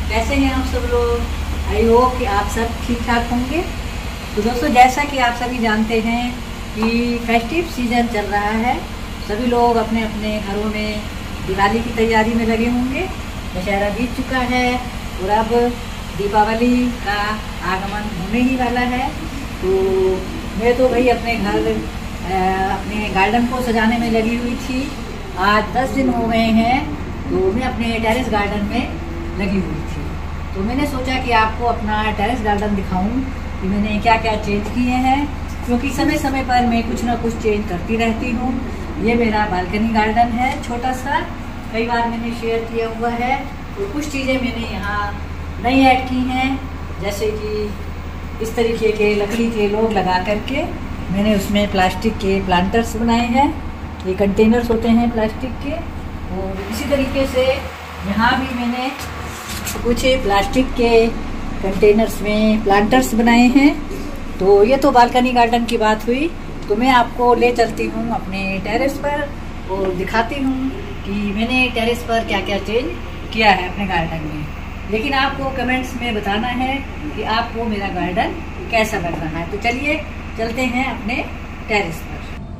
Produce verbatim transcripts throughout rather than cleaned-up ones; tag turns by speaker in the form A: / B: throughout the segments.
A: कैसे हैं आप सब लोग। आई होप कि आप सब ठीक ठाक होंगे। तो दोस्तों, जैसा कि आप सभी जानते हैं कि फेस्टिव सीजन चल रहा है, सभी लोग अपने अपने घरों में दिवाली की तैयारी में लगे होंगे। दशहरा बीत चुका है और अब दीपावली का आगमन होने ही वाला है। तो मैं तो भाई अपने घर अपने गार्डन को सजाने में लगी हुई थी। आज दस दिन हो गए हैं तो मैं अपने टेरेस गार्डन में लगी हुई थी। तो मैंने सोचा कि आपको अपना टेरेस गार्डन दिखाऊं कि मैंने क्या क्या चेंज किए हैं, क्योंकि समय समय पर मैं कुछ ना कुछ चेंज करती रहती हूँ। ये मेरा बालकनी गार्डन है छोटा सा, कई बार मैंने शेयर किया हुआ है। तो कुछ चीज़ें मैंने यहाँ नई ऐड की हैं, जैसे कि इस तरीके के लकड़ी के लोग लगा करके मैंने उसमें प्लास्टिक के प्लांटर्स बनाए हैं। ये कंटेनर्स होते हैं प्लास्टिक के। और इसी तरीके से यहाँ भी मैंने कुछ प्लास्टिक के कंटेनर्स में प्लांटर्स बनाए हैं। तो ये तो बालकनी गार्डन की बात हुई। तो मैं आपको ले चलती हूँ अपने टेरेस पर और दिखाती हूँ कि मैंने टेरेस पर क्या क्या चेंज किया है अपने गार्डन में। लेकिन आपको कमेंट्स में बताना है कि आपको मेरा गार्डन कैसा लग रहा है। तो चलिए चलते हैं अपने टेरेस पर।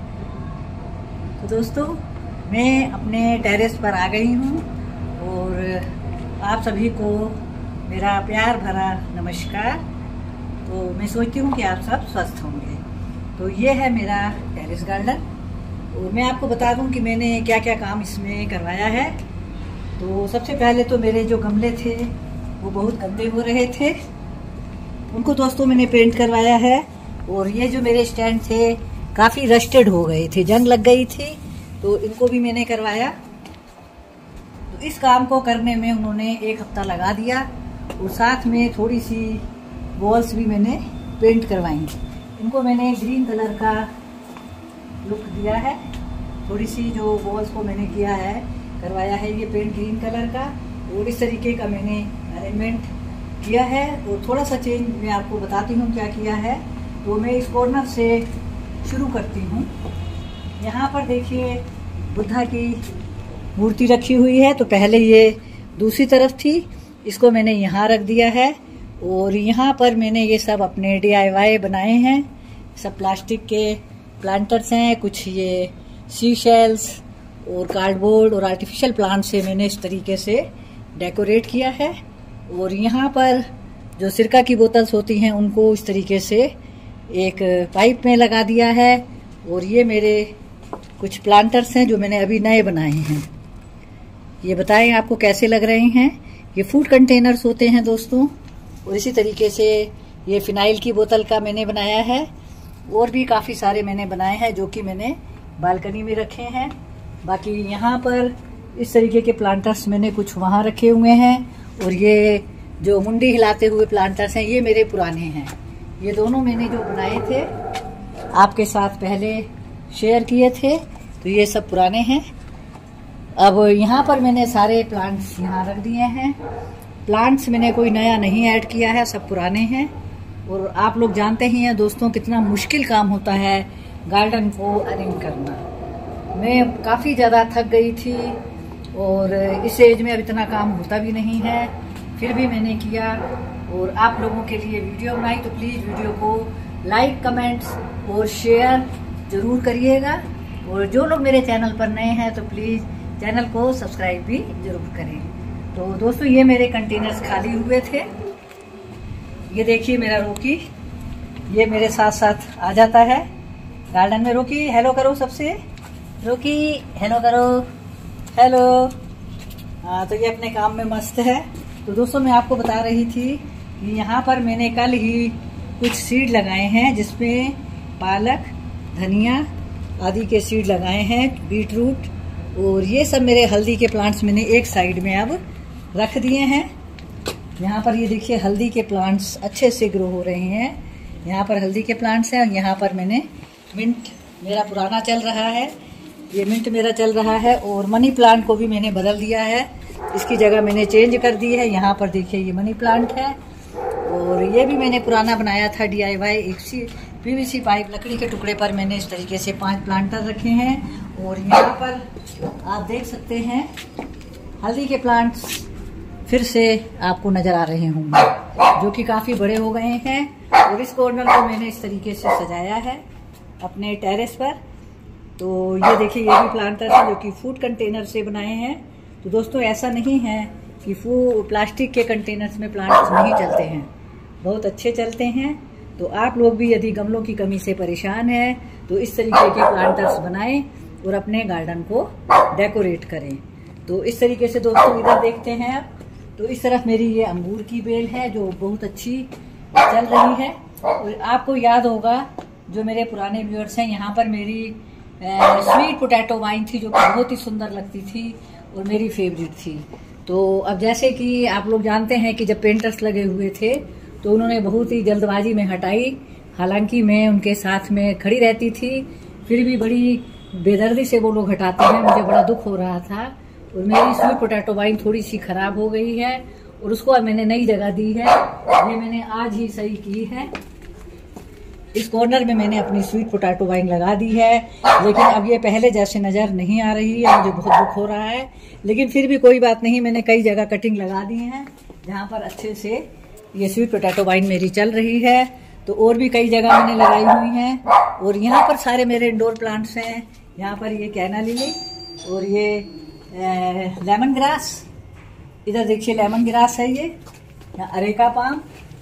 A: तो दोस्तों, मैं अपने टेरेस पर आ गई हूँ और आप सभी को मेरा प्यार भरा नमस्कार। तो मैं सोचती हूँ कि आप सब स्वस्थ होंगे। तो ये है मेरा टेरेस गार्डन और मैं आपको बता दूँ कि मैंने क्या क्या काम इसमें करवाया है। तो सबसे पहले तो मेरे जो गमले थे वो बहुत गंदे हो रहे थे, उनको दोस्तों मैंने पेंट करवाया है। और ये जो मेरे स्टैंड थे काफ़ी रस्टेड हो गए थे, जंग लग गई थी, तो इनको भी मैंने करवाया। तो इस काम को करने में उन्होंने एक हफ्ता लगा दिया और साथ में थोड़ी सी वॉल्स भी मैंने पेंट करवाई। इनको मैंने ग्रीन कलर का लुक दिया है। थोड़ी सी जो वॉल्स को मैंने किया है करवाया है ये पेंट ग्रीन कलर का, और इस तरीके का मैंने अरेंजमेंट किया है। और थोड़ा सा चेंज मैं आपको बताती हूँ क्या किया है। तो मैं इस कॉर्नर से शुरू करती हूँ। यहाँ पर देखिए बुद्धा की मूर्ति रखी हुई है। तो पहले ये दूसरी तरफ थी, इसको मैंने यहाँ रख दिया है। और यहाँ पर मैंने ये सब अपने डी आई वाई बनाए हैं। सब प्लास्टिक के प्लांटर्स हैं, कुछ ये सी शेल्स और कार्डबोर्ड और आर्टिफिशियल प्लांट से मैंने इस तरीके से डेकोरेट किया है। और यहाँ पर जो सिरका की बोतल्स होती हैं उनको इस तरीके से एक पाइप में लगा दिया है। और ये मेरे कुछ प्लांटर्स हैं जो मैंने अभी नए बनाए हैं। ये बताएं आपको कैसे लग रहे हैं। ये फूड कंटेनर्स होते हैं दोस्तों। और इसी तरीके से ये फिनाइल की बोतल का मैंने बनाया है। और भी काफ़ी सारे मैंने बनाए हैं जो कि मैंने बालकनी में रखे हैं। बाकी यहाँ पर इस तरीके के प्लांटर्स मैंने कुछ वहाँ रखे हुए हैं। और ये जो मुंडी हिलाते हुए प्लांटर्स हैं ये मेरे पुराने हैं। ये दोनों मैंने जो बनाए थे आपके साथ पहले शेयर किए थे, तो ये सब पुराने हैं। अब यहाँ पर मैंने सारे प्लांट्स यहाँ रख दिए हैं। प्लांट्स मैंने कोई नया नहीं ऐड किया है, सब पुराने हैं। और आप लोग जानते ही हैं दोस्तों कितना मुश्किल काम होता है गार्डन को अरेंज करना। मैं काफ़ी ज़्यादा थक गई थी और इस एज में अब इतना काम होता भी नहीं है, फिर भी मैंने किया और आप लोगों के लिए वीडियो बनाई। तो प्लीज़ वीडियो को लाइक, कमेंट्स और शेयर ज़रूर करिएगा। और जो लोग मेरे चैनल पर नए हैं तो प्लीज़ चैनल को सब्सक्राइब भी ज़रूर करें। तो दोस्तों, ये मेरे कंटेनर्स खाली हुए थे। ये देखिए मेरा रोकी, ये मेरे साथ साथ आ जाता है गार्डन में। रोकी हेलो करो सबसे, रोकी हेलो करो, हेलो। हाँ, तो ये अपने काम में मस्त है। तो दोस्तों, मैं आपको बता रही थी कि यहाँ पर मैंने कल ही कुछ सीड लगाए हैं, जिसमें पालक, धनिया आदि के सीड लगाए हैं, बीट रूट। और ये सब मेरे हल्दी के प्लांट्स मैंने एक साइड में अब रख दिए हैं। यहाँ पर ये देखिए हल्दी के प्लांट्स अच्छे से ग्रो हो रहे हैं। यहाँ पर हल्दी के प्लांट्स हैं और यहाँ पर मैंने मिंट मेरा पुराना चल रहा है, ये मिंट मेरा चल रहा है। और मनी प्लांट को भी मैंने बदल दिया है, इसकी जगह मैंने चेंज कर दी है। यहाँ पर देखिए ये मनी प्लांट है। और ये भी मैंने पुराना बनाया था डी आई वाई, एक सी पीवीसी पाइप लकड़ी के टुकड़े पर मैंने इस तरीके से पांच प्लांटर रखे हैं। और यहाँ पर आप देख सकते हैं हल्दी के प्लांट्स फिर से आपको नजर आ रहे होंगे, जो कि काफी बड़े हो गए हैं। और इस कॉर्नर को मैंने इस तरीके से सजाया है अपने टेरेस पर। तो ये देखिए, ये भी प्लांटर्स हैं जो कि फूड कंटेनर से बनाए हैं। तो दोस्तों ऐसा नहीं है कि फू प्लास्टिक के कंटेनर्स में प्लांट्स नहीं चलते हैं, बहुत अच्छे चलते हैं। तो आप लोग भी यदि गमलों की कमी से परेशान हैं तो इस तरीके के प्लांटर्स बनाएं और अपने गार्डन को डेकोरेट करें। तो इस तरीके से दोस्तों इधर देखते हैं आप, तो इस तरफ मेरी ये अंगूर की बेल है जो बहुत अच्छी चल रही है। और आपको याद होगा, जो मेरे पुराने व्यूअर्स हैं, यहाँ पर मेरी स्वीट पोटैटो वाइन थी जो कि बहुत ही सुंदर लगती थी और मेरी फेवरेट थी। तो अब जैसे कि आप लोग जानते हैं कि जब पेंटर्स लगे हुए थे तो उन्होंने बहुत ही जल्दबाजी में हटाई। हालांकि मैं उनके साथ में खड़ी रहती थी, फिर भी बड़ी बेदर्दी से वो लोग हटाते हैं, मुझे बड़ा दुख हो रहा था। और मेरी स्वीट पोटैटो वाइन थोड़ी सी खराब हो गई है और उसको अब मैंने नई जगह दी है। ये मैंने आज ही सही की है। इस कॉर्नर में मैंने अपनी स्वीट पोटैटो वाइन लगा दी है, लेकिन अब ये पहले जैसे नजर नहीं आ रही है, मुझे बहुत दुख हो रहा है। लेकिन फिर भी कोई बात नहीं, मैंने कई जगह कटिंग लगा दी है जहाँ पर अच्छे से ये स्वीट पोटैटो वाइन मेरी चल रही है। तो और भी कई जगह मैंने लगाई हुई हैं। और यहाँ पर सारे मेरे इंडोर प्लांट्स हैं। यहाँ पर ये कैना लिली और ये लेमन ग्रास, इधर देखिए लेमन ग्रास है ये, यहाँ अरेका पाम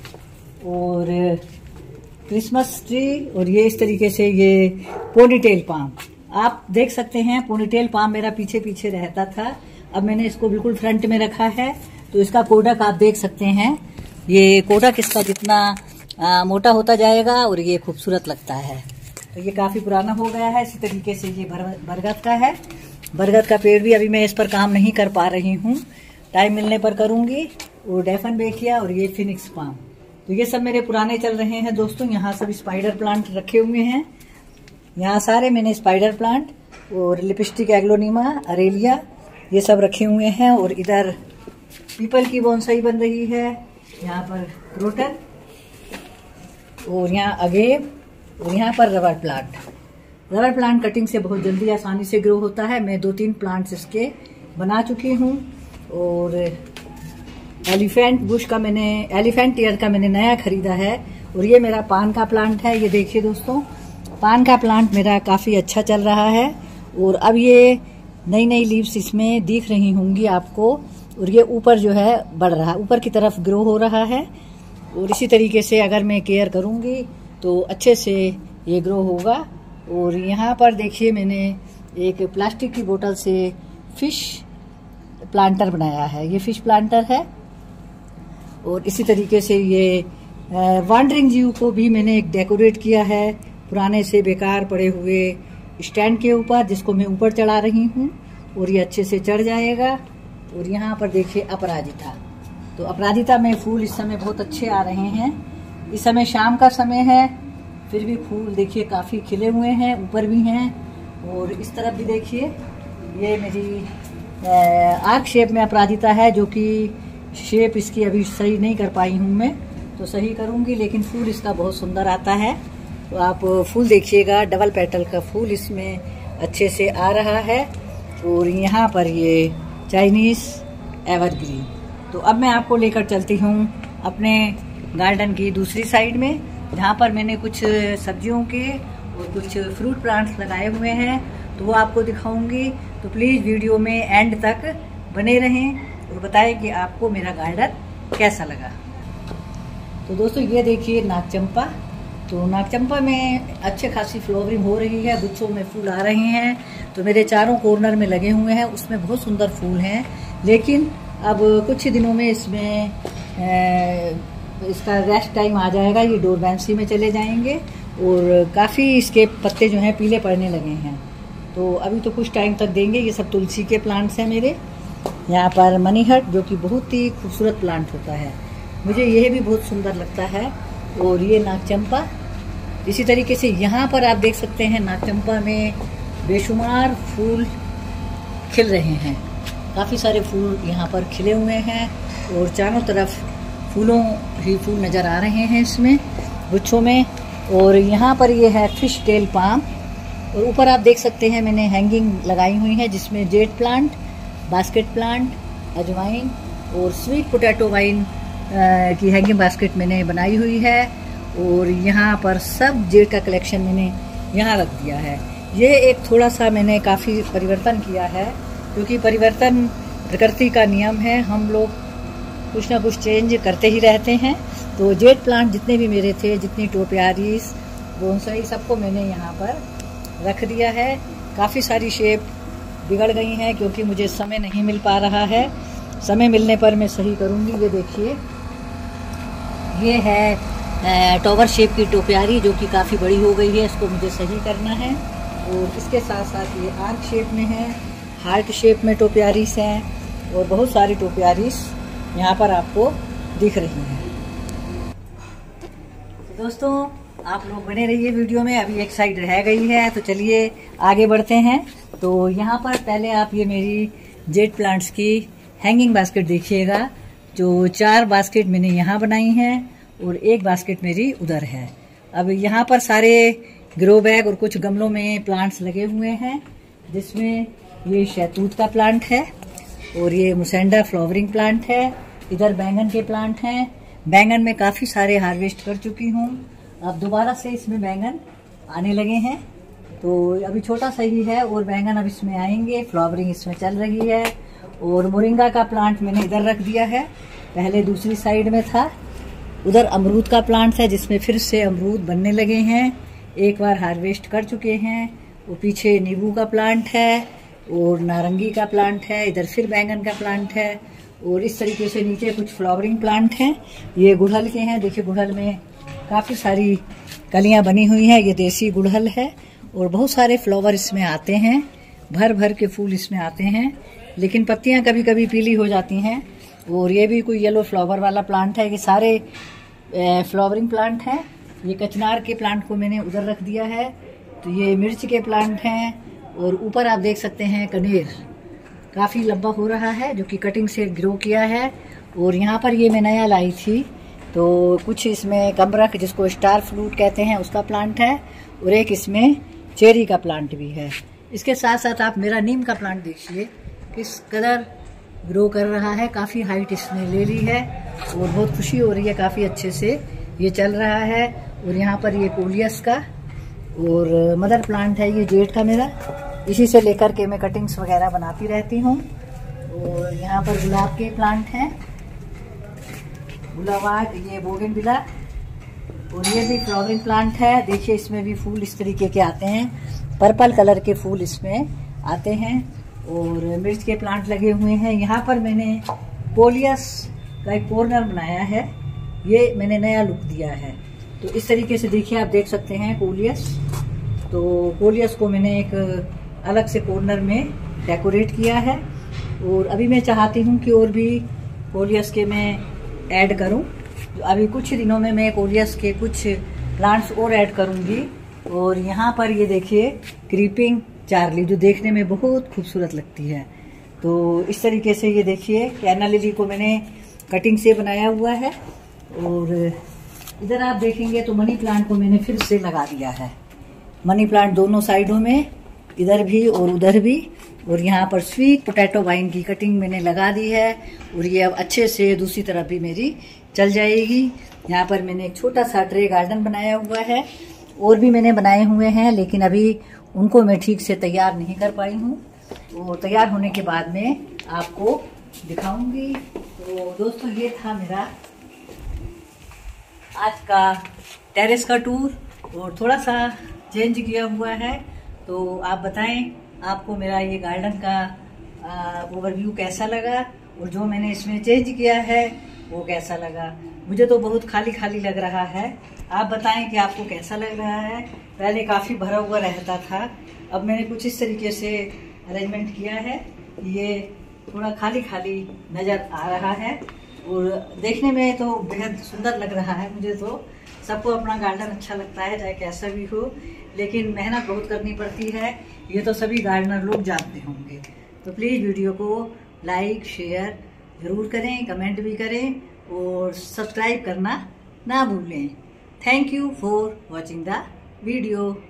A: और क्रिसमस ट्री, और ये इस तरीके से ये पोनीटेल पाम। आप देख सकते हैं पोनीटेल पाम मेरा पीछे पीछे रहता था, अब मैंने इसको बिल्कुल फ्रंट में रखा है। तो इसका कोडक आप देख सकते हैं, ये कोडक इसका जितना आ, मोटा होता जाएगा और ये खूबसूरत लगता है। तो ये काफी पुराना हो गया है। इसी तरीके से ये बरगद का है। बरगद का पेड़ भी अभी मैं इस पर काम नहीं कर पा रही हूँ, टाइम मिलने पर करूंगी। और डेफन बेकिया और ये फिनिक्स पाम, तो ये सब मेरे पुराने चल रहे हैं दोस्तों। यहाँ सब स्पाइडर प्लांट रखे हुए हैं, यहाँ सारे मैंने स्पाइडर प्लांट और लिपस्टिक एग्लोनिमा, अरेलिया, ये सब रखे हुए हैं। और इधर पीपल की बोनसाई बन रही है, यहाँ पर क्रोटन और यहाँ अगेव, और यहाँ पर rubber plant. Rubber plant cutting से बहुत जल्दी आसानी से ग्रो होता है। मैं दो तीन प्लांट्स इसके बना चुकी हूँ। और एलिफेंट बुश का मैंने एलिफेंट ईयर का मैंने नया खरीदा है। और ये मेरा पान का प्लांट है, ये देखिए दोस्तों, पान का प्लांट मेरा काफी अच्छा चल रहा है। और अब ये नई नई लीव्स इसमें दिख रही होंगी आपको। और ये ऊपर जो है बढ़ रहा है, ऊपर की तरफ ग्रो हो रहा है। और इसी तरीके से अगर मैं केयर करूंगी तो अच्छे से ये ग्रो होगा। और यहाँ पर देखिए मैंने एक प्लास्टिक की बोतल से फिश प्लांटर बनाया है, ये फिश प्लांटर है। और इसी तरीके से ये वांडरिंग जीव को भी मैंने एक डेकोरेट किया है पुराने से बेकार पड़े हुए स्टैंड के ऊपर, जिसको मैं ऊपर चढ़ा रही हूँ और ये अच्छे से चढ़ जाएगा। और यहाँ पर देखिए अपराजिता, तो अपराजिता में फूल इस समय बहुत अच्छे आ रहे हैं। इस समय शाम का समय है, फिर भी फूल देखिए काफ़ी खिले हुए हैं, ऊपर भी हैं। और इस तरफ भी देखिए, ये मेरी आर्क शेप में अपराजिता है, जो कि शेप इसकी अभी सही नहीं कर पाई हूँ मैं, तो सही करूँगी। लेकिन फूल इसका बहुत सुंदर आता है। तो आप फूल देखिएगा, डबल पेटल का फूल इसमें अच्छे से आ रहा है। और यहाँ पर ये चाइनीज एवरग्रीन। तो अब मैं आपको लेकर चलती हूँ अपने गार्डन की दूसरी साइड में, जहाँ पर मैंने कुछ सब्जियों के और कुछ फ्रूट प्लांट्स लगाए हुए हैं, तो वो आपको दिखाऊंगी। तो प्लीज़ वीडियो में एंड तक बने रहें और बताएं कि आपको मेरा गार्डन कैसा लगा। तो दोस्तों ये देखिए नागचंपा, तो नागचंपा में अच्छे खासी फ्लावरिंग हो रही है, गुच्छों में फूल आ रहे हैं। तो मेरे चारों कॉर्नर में लगे हुए हैं, उसमें बहुत सुंदर फूल हैं। लेकिन अब कुछ ही दिनों में इसमें ए, इसका रेस्ट टाइम आ जाएगा, ये डोरबैंसी में चले जाएंगे और काफ़ी इसके पत्ते जो हैं पीले पड़ने लगे हैं। तो अभी तो कुछ टाइम तक देंगे। ये सब तुलसी के प्लांट्स हैं मेरे। यहाँ पर मनी हट, जो कि बहुत ही खूबसूरत प्लांट होता है, मुझे यह भी बहुत सुंदर लगता है। और ये नागचंपा, इसी तरीके से यहाँ पर आप देख सकते हैं नागचंपा में बेशुमार फूल खिल रहे हैं, काफ़ी सारे फूल यहाँ पर खिले हुए हैं और चारों तरफ फूलों ही फूल नज़र आ रहे हैं इसमें गुच्छों में। और यहाँ पर ये है फिश टेल पाम, और ऊपर आप देख सकते हैं मैंने हैंगिंग लगाई हुई है जिसमें जेड प्लांट, बास्केट प्लांट, अजवाइन और स्वीट पोटैटो वाइन की हैंगिंग बास्केट मैंने बनाई हुई है। और यहाँ पर सब जेड का कलेक्शन मैंने यहाँ रख दिया है। ये एक थोड़ा सा मैंने काफ़ी परिवर्तन किया है, क्योंकि परिवर्तन प्रकृति का नियम है, हम लोग कुछ ना कुछ चेंज करते ही रहते हैं। तो जेड प्लांट जितने भी मेरे थे, जितनी टोपियारीज बोनसाई, सबको मैंने यहाँ पर रख दिया है। काफ़ी सारी शेप बिगड़ गई हैं क्योंकि मुझे समय नहीं मिल पा रहा है। समय मिलने पर मैं सही करूँगी। ये देखिए, ये है टॉवर शेप की टोपियारी जो कि काफ़ी बड़ी हो गई है, इसको मुझे सही करना है। और इसके साथ साथ ये आर्क शेप में है, हार्ट शेप में टोपियारीस हैं और बहुत सारी टोपियारीस यहाँ पर आपको दिख रही हैं। तो दोस्तों, आप लोग बने रहिए वीडियो में। अभी एक साइड रह गई है, तो चलिए आगे बढ़ते हैं। तो यहाँ पर पहले आप ये मेरी जेड प्लांट्स की हैंगिंग बास्केट देखिएगा। जो चार बास्केट मैंने यहाँ बनाई हैं और एक बास्केट मेरी उधर है। अब यहाँ पर सारे ग्रो बैग और कुछ गमलों में प्लांट्स लगे हुए हैं, जिसमें ये शहतूत का प्लांट है और ये मुसेंडा फ्लावरिंग प्लांट है। इधर बैंगन के प्लांट हैं। बैंगन में काफ़ी सारे हार्वेस्ट कर चुकी हूँ। अब दोबारा से इसमें बैंगन आने लगे हैं, तो अभी छोटा सा ही है और बैंगन अब इसमें आएंगे। फ्लावरिंग इसमें चल रही है। और मोरिंगा का प्लांट मैंने इधर रख दिया है, पहले दूसरी साइड में था। उधर अमरूद का प्लांट है, जिसमें फिर से अमरूद बनने लगे हैं, एक बार हार्वेस्ट कर चुके हैं। वो पीछे नींबू का प्लांट है और नारंगी का प्लांट है। इधर फिर बैंगन का प्लांट है और इस तरीके से नीचे कुछ फ्लावरिंग प्लांट हैं। ये गुड़हल के हैं। देखिए, गुड़हल में काफ़ी सारी कलियां बनी हुई हैं। ये देसी गुड़हल है और बहुत सारे फ्लावर इसमें आते हैं, भर भर के फूल इसमें आते हैं, लेकिन पत्तियां कभी कभी पीली हो जाती हैं। और ये भी कोई येलो फ्लावर वाला प्लांट है। ये सारे फ्लावरिंग प्लांट हैं। ये कचनार के प्लांट को मैंने उधर रख दिया है। तो ये मिर्च के प्लांट हैं और ऊपर आप देख सकते हैं कनेर काफ़ी लंबा हो रहा है, जो कि कटिंग से ग्रो किया है। और यहाँ पर ये मैं नया लाई थी, तो कुछ इसमें कमरख, जिसको स्टार फ्रूट कहते हैं, उसका प्लांट है और एक इसमें चेरी का प्लांट भी है। इसके साथ साथ आप मेरा नीम का प्लांट देखिए किस कदर ग्रो कर रहा है। काफ़ी हाइट इसने ले ली है और बहुत खुशी हो रही है, काफ़ी अच्छे से ये चल रहा है। और यहाँ पर ये कोलियस का और मदर प्लांट है, ये जेड का मेरा। इसी से लेकर के मैं कटिंग्स वगैरह बनाती रहती हूँ। और यहाँ पर गुलाब के प्लांट हैं, गुलाबाग, ये बोगनविला, और ये भी फ्लावरिंग प्लांट है। देखिए, इसमें भी फूल इस तरीके के आते हैं, पर्पल कलर के फूल इसमें आते हैं। और मिर्च के प्लांट लगे हुए हैं। यहाँ पर मैंने कोलियस का एक कॉर्नर बनाया है, ये मैंने नया लुक दिया है। तो इस तरीके से देखिए, आप देख सकते हैं कोलियस। तो कोलियस को मैंने एक अलग से कॉर्नर में डेकोरेट किया है। और अभी मैं चाहती हूँ कि और भी कोलियस के मैं ऐड करूँ। अभी कुछ दिनों में मैं कोलियस के कुछ प्लांट्स और ऐड करूँगी। और यहाँ पर ये देखिए क्रीपिंग चार्ली, जो देखने में बहुत खूबसूरत लगती है। तो इस तरीके से ये देखिए, कैना लिली को मैंने कटिंग से बनाया हुआ है। और इधर आप देखेंगे तो मनी प्लांट को मैंने फिर से लगा दिया है। मनी प्लांट दोनों साइडों में, इधर भी और उधर भी। और यहाँ पर स्वीट पोटैटो वाइन की कटिंग मैंने लगा दी है और ये अब अच्छे से दूसरी तरफ भी मेरी चल जाएगी। यहाँ पर मैंने एक छोटा सा ट्रे गार्डन बनाया हुआ है। और भी मैंने बनाए हुए हैं, लेकिन अभी उनको मैं ठीक से तैयार नहीं कर पाई हूँ। और तैयार होने के बाद में आपको दिखाऊंगी। तो दोस्तों, ये था मेरा आज का टेरेस का टूर और थोड़ा सा चेंज किया हुआ है। तो आप बताएं, आपको मेरा ये गार्डन का ओवरव्यू कैसा लगा और जो मैंने इसमें चेंज किया है वो कैसा लगा। मुझे तो बहुत खाली खाली लग रहा है। आप बताएं कि आपको कैसा लग रहा है। पहले काफ़ी भरा हुआ रहता था, अब मैंने कुछ इस तरीके से अरेंजमेंट किया है, ये थोड़ा खाली खाली नज़र आ रहा है। और देखने में तो बेहद सुंदर लग रहा है। मुझे तो सबको अपना गार्डन अच्छा लगता है, चाहे कैसा भी हो, लेकिन मेहनत बहुत करनी पड़ती है। ये तो सभी गार्डनर लोग जानते होंगे। तो प्लीज़ वीडियो को लाइक शेयर ज़रूर करें, कमेंट भी करें और सब्सक्राइब करना ना भूलें। Thank you for watching the video.